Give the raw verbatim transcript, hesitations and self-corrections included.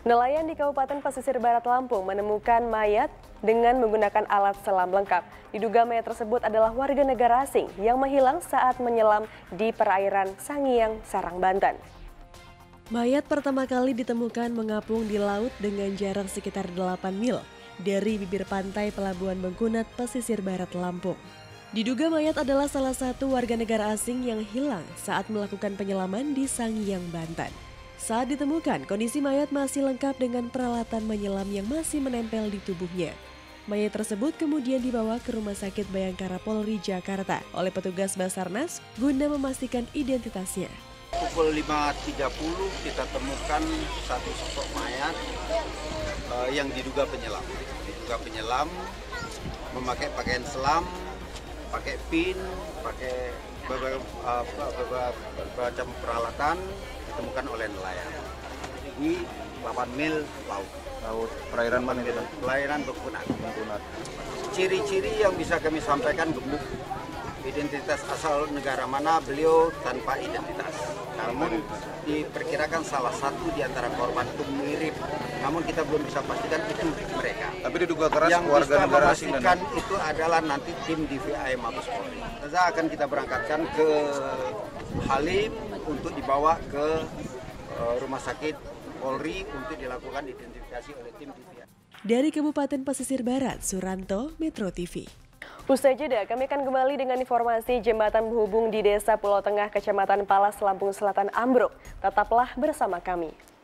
Nelayan di Kabupaten Pesisir Barat Lampung menemukan mayat dengan menggunakan alat selam lengkap. Diduga mayat tersebut adalah warga negara asing yang menghilang saat menyelam di perairan Sangiang, Serang, Banten. Mayat pertama kali ditemukan mengapung di laut dengan jarak sekitar delapan mil dari bibir pantai Pelabuhan Bengkunat, Pesisir Barat Lampung. Diduga mayat adalah salah satu warga negara asing yang hilang saat melakukan penyelaman di Sangiang, Banten. Saat ditemukan, kondisi mayat masih lengkap dengan peralatan menyelam yang masih menempel di tubuhnya. Mayat tersebut kemudian dibawa ke Rumah Sakit Bayangkara Polri Jakarta oleh petugas Basarnas guna memastikan identitasnya. Pukul lima tiga puluh kita temukan satu sosok mayat uh, yang diduga penyelam. Diduga penyelam memakai pakaian selam, pakai pin, pakai beberapa, uh, beberapa, beberapa macam peralatan ditemukan oleh nelayan di delapan mil laut. Laut perairan mana itu? Perairan Bengkunat. Ciri-ciri yang bisa kami sampaikan gemuk. Identitas asal negara mana beliau tanpa identitas. Namun diperkirakan salah satu di antara korban itu mirip. Namun kita belum bisa pastikan itu mereka. Tapi diduga keras yang warga bisa negara asing memastikan itu adalah nanti tim D V I Mabes Polri. Kita akan kita berangkatkan ke Halim untuk dibawa ke uh, Rumah Sakit Polri untuk dilakukan identifikasi oleh tim D V I. Dari Kabupaten Pesisir Barat, Suranto, Metro T V. Usai jeda, kami akan kembali dengan informasi jembatan penghubung di Desa Pulau Tengah, Kecamatan Palas, Lampung Selatan ambruk. Tetaplah bersama kami.